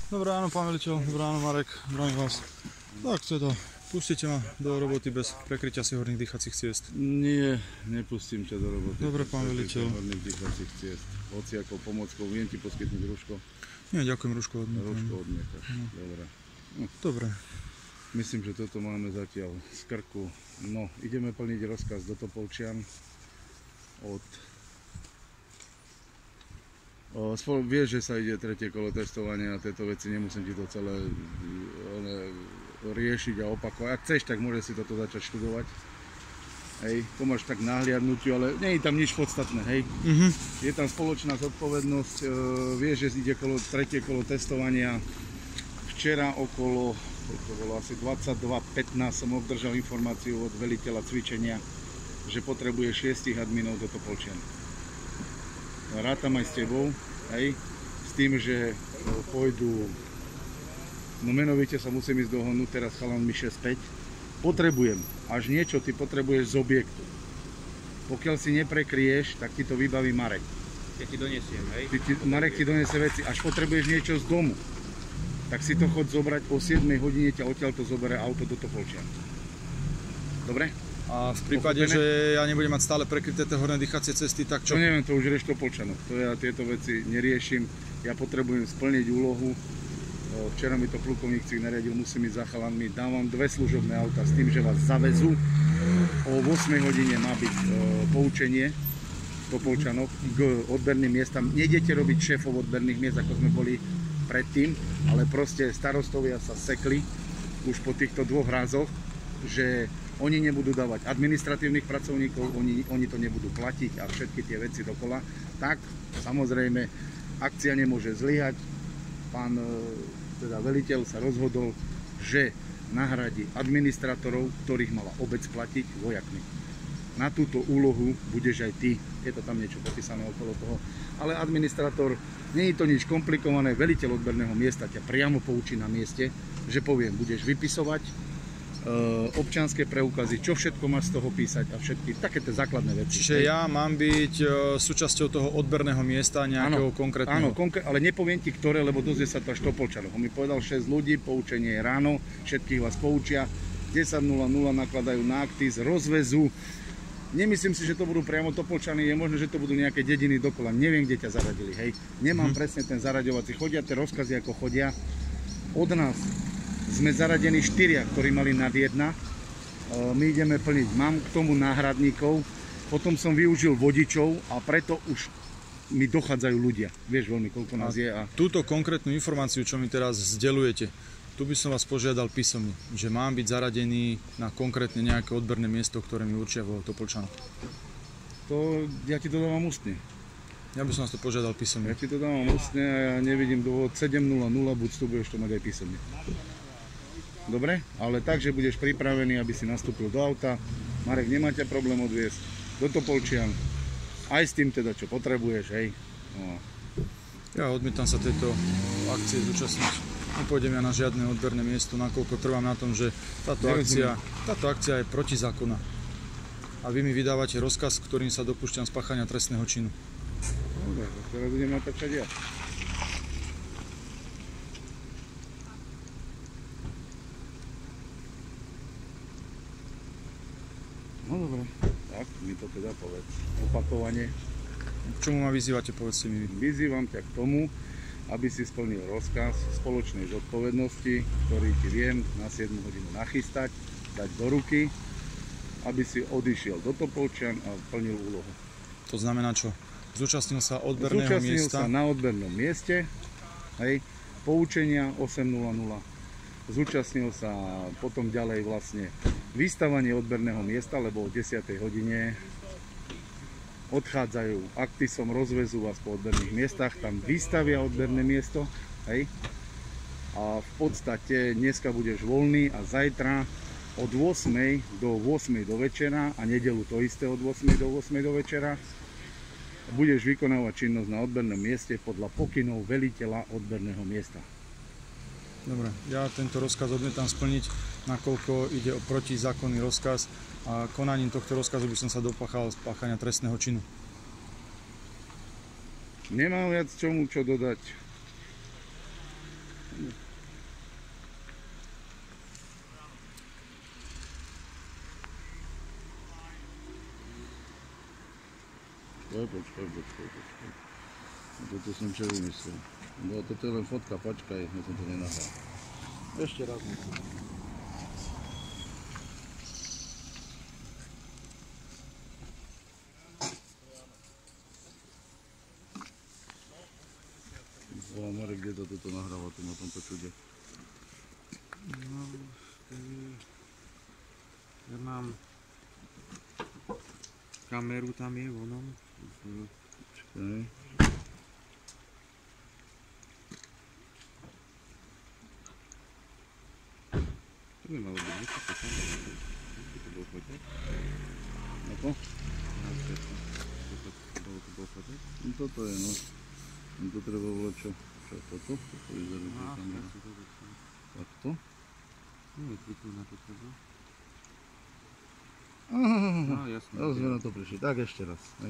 Dobré ráno, pán veliteľ, dobré ráno, Marek, zdravím vás. Tak teda, pustíte ma do roboty bez prekrytia si horných dýchacích ciest. Nie, nepustím ťa do roboty. Dobre, pán veliteľ. Horných dýchacích ciest. Hociakou pomockou, viem ti poskytnúť rúško? Nie, ďakujem, rúško odmietam. Rúško odmietaš, dobre. Dobre. Myslím, že toto máme zatiaľ z krku. No, ideme plniť rozkaz do Topolčian od... Vieš, že sa ide tretie kolo testovania na tieto veci, nemusím ti to celé riešiť a opakovať. Ak chceš, tak môžeš si toto začať študovať. Hej, to máš tak nahliadnutiu, ale nie je tam nič podstatné, hej. Je tam spoločná zodpovednosť, vieš, že ide tretie kolo testovania. Včera okolo, to bolo asi 22:15 som obdržal informáciu od veliteľa cvičenia, že potrebuje 6 adminov do Topolčian. Rátam aj s tebou, hej, s tým, že pôjdu, no menovite sa musím ísť dohodnúť teraz chalanmi 6-5. Potrebujem, až niečo ty potrebuješ z objektu. Pokiaľ si neprekryješ, tak ti to vybaví Marek. Ja ti donesiem, hej? Marek ti donesie veci, až potrebuješ niečo z domu, tak si to chod zobrať o 7 hodine, ťa odtiaľ to zoberie auto do Topolčian. Dobre? A v prípade, že ja nebudem mať stále prekryté tie horné dýchacie cesty, tak čo? To neviem, to už rieš Topolčanov. To ja tieto veci neriešim. Ja potrebujem splniť úlohu. Včera mi to plukovník Cvik nariadil, musím ísť za chalanmi. Dávam 2 služobné auta s tým, že vás zavezú. O 8 hodine má byť poučenie Topolčanov k odberným miestam. Nejdete robiť šéfov odberných miest, ako sme boli predtým, ale proste starostovia sa sekli už po týchto 2 razoch, že oni nebudú dávať administratívnych pracovníkov, oni to nebudú platiť a všetky tie veci dokola. Tak, samozrejme, akcia nemôže zlyhať. Pán teda veliteľ sa rozhodol, že nahradí administratorov, ktorých mala obec platiť, vojakmi. Na túto úlohu budeš aj ty. Je to tam niečo popísané okolo toho. Ale administrator, nie je to nič komplikované. Veliteľ odberného miesta ťa priamo poučí na mieste, že poviem, budeš vypisovať občianske preukazy, čo všetko máš z toho písať a všetky takéto základné veci. Čiže ja mám byť súčasťou toho odberného miesta nejakého konkrétneho? Áno, ale nepoviem ti ktoré, lebo dozvie sa to až Topolčanov. On mi povedal 6 ľudí, poučenie je ráno, všetkých vás poučia, 10:00 nakladajú na aktíz, rozvezú. Nemyslím si, že to budú priamo Topolčany, je možné, že to budú nejaké dediny dokola, neviem, kde ťa zaradili, hej. Nemám presne ten zaraďovací, chodia tie rozkazy ako chodia. Od nás sme zaradení 4, ktorí mali nad 1. My ideme plniť. Mám k tomu náhradníkov, potom som využil vodičov a preto už mi dochádzajú ľudia. Vieš veľmi, koľko nás je. A túto konkrétnu informáciu, čo mi teraz vzdeľujete, tu by som vás požiadal písomne, že mám byť zaradený na konkrétne nejaké odberné miesto, ktoré mi určia vo Topolčanoch. To ja ti to dávam ústne. Ja by som vás to požiadal písomne. Ja ti to dávam ústne a ja nevidím dôvod. 7:00, buď tu budeš to mať aj písomne. Dobre? Ale tak, že budeš pripravený, aby si nastúpil do auta. Marek, nemá ťa problém odviesť do Topolčian. Aj s tým teda, čo potrebuješ, hej. No. Ja odmietam sa tejto akcie zúčastniť. Nepôjdem ja na žiadne odberné miesto, nakoľko trvám na tom, že táto akcia je protizákonná. A vy mi vydávate rozkaz, ktorým sa dopúšťam spáchania trestného činu. Dobre, teraz budem natáčať ja. No dobre, tak mi to teda povedz. Opakovane. Čomu ma vyzývate, povedzte mi. Vyzývam ťa k tomu, aby si splnil rozkaz spoločnej zodpovednosti, ktorý ti viem na 7 hodinu nachystať, dať do ruky, aby si odišiel do Topolčian a plnil úlohu. To znamená čo? Zúčastnil sa odberného miesta? Sa na odbernom mieste, hej, poučenia 8:00. Zúčastnil sa potom ďalej vlastne vystavanie odberného miesta, lebo o 10. hodine odchádzajú aktisom, rozvezú vás po odberných miestach, tam vystavia odberné miesto, hej. A v podstate dneska budeš voľný a zajtra od 8. do 8. do večera a nedeľu to isté od 8. do 8. do večera budeš vykonávať činnosť na odbernom mieste podľa pokynov veliteľa odberného miesta. Dobre, ja tento rozkaz odmietam splniť, nakoľko ide o protizákonný rozkaz a konaním tohto rozkazu by som sa dopáchal spáchania trestného činu. Nemám viac čomu čo dodať. Počkaj. Toto som čo vymyslel. No toto je len fotka, počkaj, ja som to nenahral. Ešte raz musím. Marek, kde to toto nahráva tu na tomto čude? No, ja mám kameru, tam je vonom. Počkaj. To by malo byť vysoké kamery. To bol fotek? Ako? To bol fotek? No toto je, no. To treba bolo čo? Čo toto? Toto vyzerá, že kamera. Takto? Nie, kliknú na to treba. No, jasné. sme na to prišli. Tak ešte raz. Hej.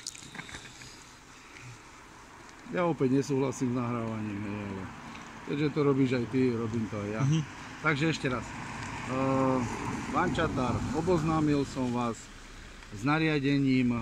Ja opäť nesúhlasím s nahrávaním, hej, ale keďže to robíš aj ty, robím to aj ja. Takže ešte raz. Pán Čatár, oboznámil som vás s nariadením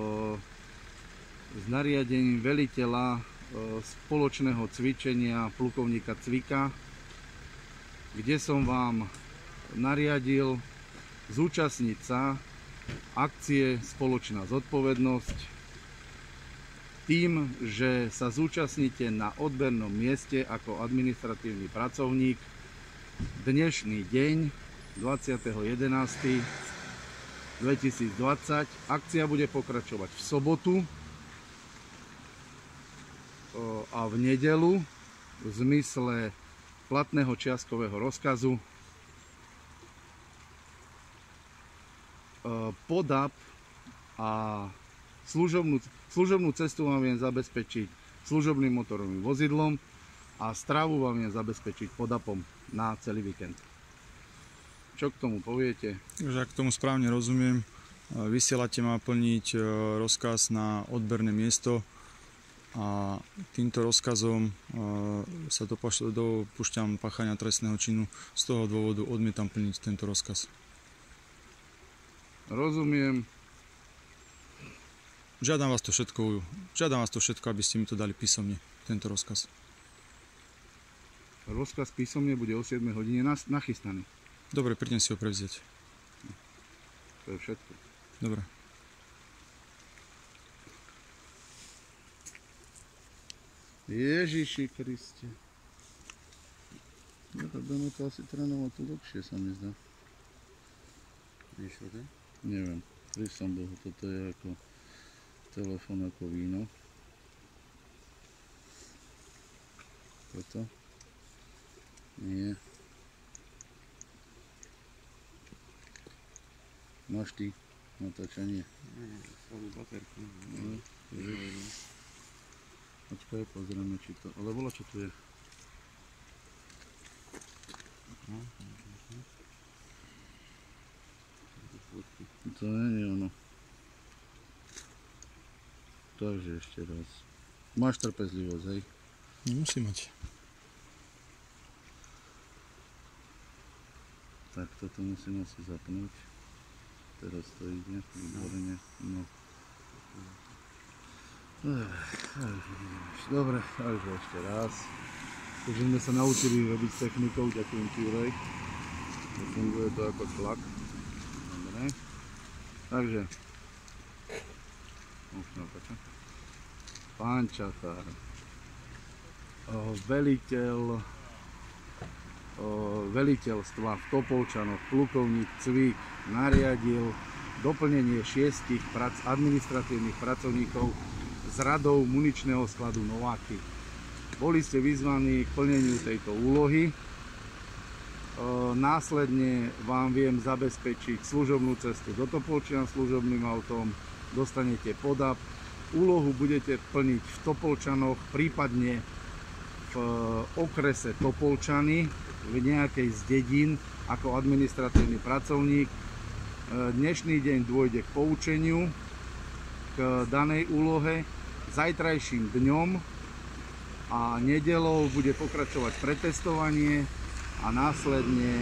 veliteľa spoločného cvičenia plukovníka Cvika, kde som vám nariadil zúčastniť sa akcie Spoločná zodpovednosť tým, že sa zúčastníte na odbernom mieste ako administratívny pracovník dnešný deň 20.11.2020. Akcia bude pokračovať v sobotu a v nedeľu v zmysle platného čiastkového rozkazu. PODAP a služobnú cestu vám viem zabezpečiť služobným motorovým vozidlom a stravu vám viem zabezpečiť PODAPom na celý víkend. Čo k tomu poviete? Že ak tomu správne rozumiem, vysielate ma plniť rozkaz na odberné miesto a týmto rozkazom sa dopúšťam páchania trestného činu. Z toho dôvodu odmietam plniť tento rozkaz. Rozumiem. Žiadam vás to všetko, aby ste mi to dali písomne, tento rozkaz. Rozkaz písomne bude o 7 hodine nachystaný. Dobre, prídem si ho prevziať. To je všetko. Dobre. Ježiši Kriste. No tak budeme to asi trénovať tu dlhšie, sa mi zdá. Nešlo to? Neviem, prísam Bohu, toto je ako telefón, ako víno. Toto? Nie. Máš ty natáčanie? Nie, slabú baterku. Počkaj, pozrieme, či to... Ale bola, čo tu je? To nie je ono. Takže ešte raz. Máš trpezlivosť, hej? Nemusí mať. Tak toto musím asi zapnúť. Teraz to ide, výborne. No. Dobre, takže ešte raz. Takže sme sa naučili robiť s technikou, ďakujem ti, Juraj. Funguje to ako tlak. Dobre. Takže. Pán Čatár, veliteľstva v Topolčanoch, plukovník Cvík nariadil doplnenie 6 administratívnych pracovníkov z radou muničného skladu Nováky. Boli ste vyzvaní k plneniu tejto úlohy. Následne vám viem zabezpečiť služobnú cestu do Topolčian služobným autom, dostanete PODAP. Úlohu budete plniť v Topolčanoch, prípadne v okrese Topolčany, v nejakej z dedín ako administratívny pracovník. Dnešný deň dôjde k poučeniu k danej úlohe. Zajtrajším dňom a nedeľou bude pokračovať pretestovanie a následne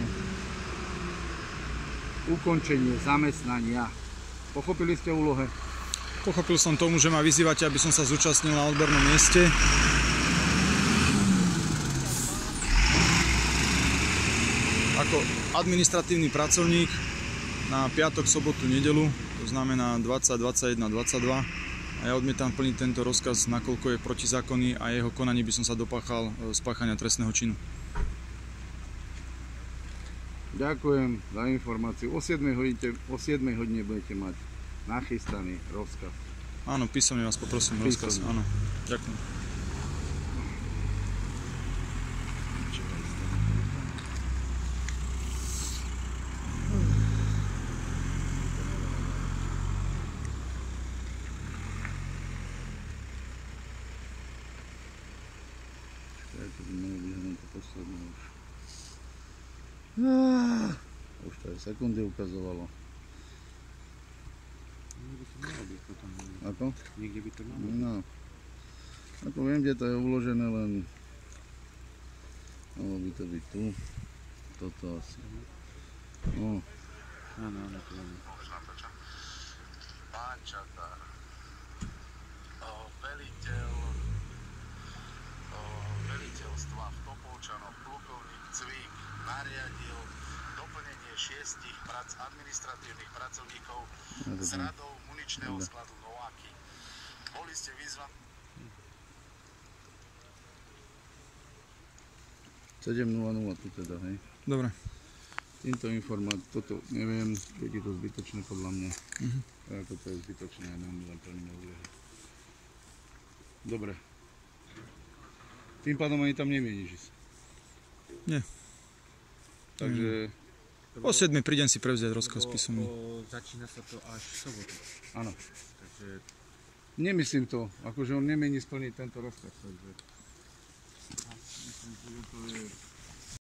ukončenie zamestnania. Pochopili ste úlohe? Pochopil som tomu, že ma vyzývate, aby som sa zúčastnil na odbernom mieste. Ako administratívny pracovník na piatok, sobotu, nedeľu, to znamená 20, 21, 22. A ja odmietam plniť tento rozkaz, nakoľko je protizákonný a jeho konaní by som sa dopáchal spáchania trestného činu. Ďakujem za informáciu. O 7 hodine budete mať nachystaný rozkaz. Áno, písomne vás poprosím rozkaz. Áno, ďakujem. Už to aj sekundy ukazovalo. Niekde by to malo byť potom. Ako? Niekde by to malo byť. No. Ako viem, kde to je uložené, len malo by to byť tu. Toto asi. No. Áno, áno, to áno. Pán Čatár, veliteľstva v Topolčanoch, plukovník Cvík nariadil doplnenie 6 administratívnych pracovníkov s radou muničného skladu Nováky. Boli ste vyzvaní 7:00 tu teda, hej. Dobre. Týmto toto neviem, keď je to zbytočné podľa mňa. Ako to je zbytočné, ja nám len plníme úlohy. Dobre. Tým pádom ani tam nemieníš ísť. Nie. Takže, O 7 prídem si prevziať rozkaz písomný. Začína sa to až v sobotu. áno. Takže Nemyslím to, akože on nemieni splniť tento rozkaz. Takže myslím, že to je